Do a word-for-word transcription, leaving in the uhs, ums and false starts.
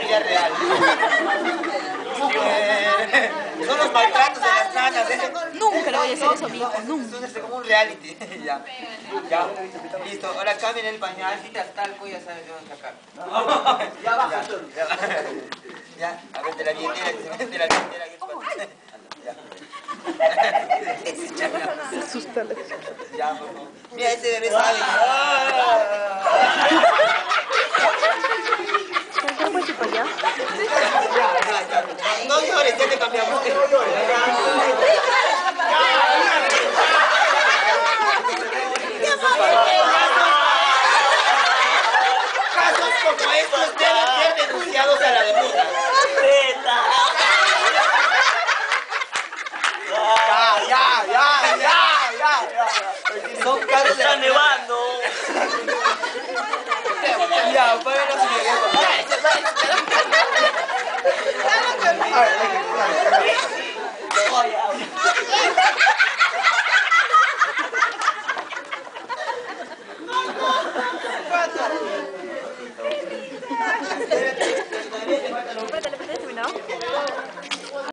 vida real. Eh, son los maltratos de las nanas. ¿eh? Nunca le voy a hacer eso a mi hijo, nunca. Es como un reality. Ya, ya, listo. Ahora cambien el pañal. Si te talco, ya sabes de dónde sacar. Ya baja. Ya, a ver, de la billetera, que se mete la billetera. Ya. Se asusta la chica. Ya, por favor. Mira, ese bebé sabe. ¿Cuánto fue para allá? No llores, ya te cambiamos. Casos como estos deben ser denunciados a la denuncia. Ya, ya, ya, ya, ya, ya. Son casos de... ¡Está nevando! Ya, apáguenos y lleguemos.